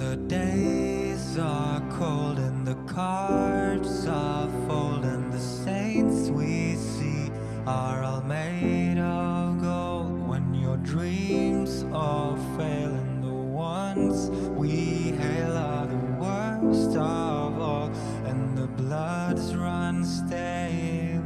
the days are cold and the cards are fold, and the saints we see are all made of gold. When your dreams all fail and the ones we hail are the worst of all, and the bloods run stale,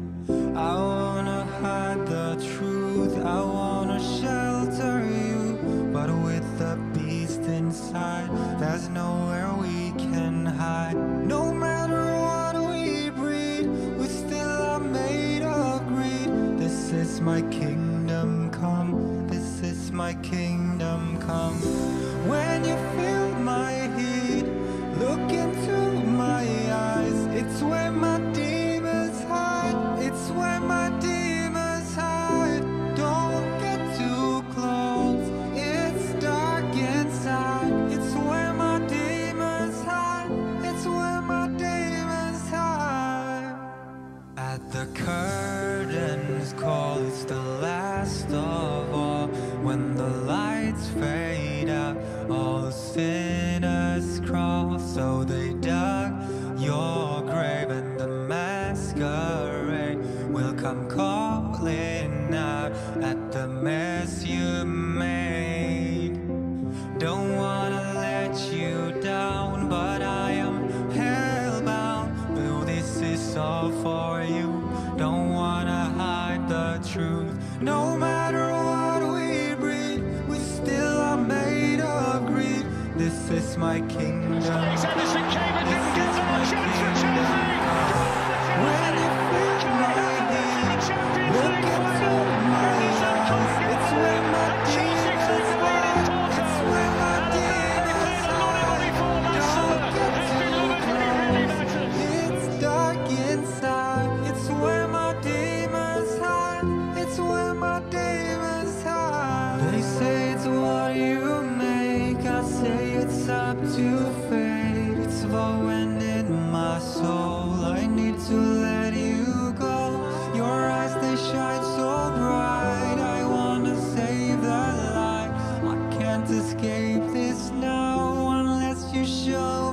I wanna hide the truth, I wanna shelter you, but with the beast inside, there's nowhere we can hide. No matter what we breed, we still are made of greed. This is my kingdom come, this is my kingdom come. When you feel my heat, look into my eyes, it's where my demons hide, it's where my demons hide. Don't get too close, it's dark inside, it's where my demons hide, it's where my demons hide. At the curtains call, it's the last of all. When the lights fade out, all the sinners crawl. So they dug your grave, and the masquerade will come calling out at the mess you made. Don't wanna let you down, but I am hellbound. Though this is all for you, don't wanna hide the truth. No matter what we breed, we still are made of greed. This is my kingdom. This is my kingdom. When you feel my heat, look into my eyes, it's where my demons hide, it's where my demons hide. Don't get too close, it's dark inside, it's where my demons hide, it's where my demons hide. They say it's what you make, I say it's up to fate. It's flowing in my soul, I need to let you go. Your eyes, they shine so bright, I wanna save the light. I can't escape this now unless you show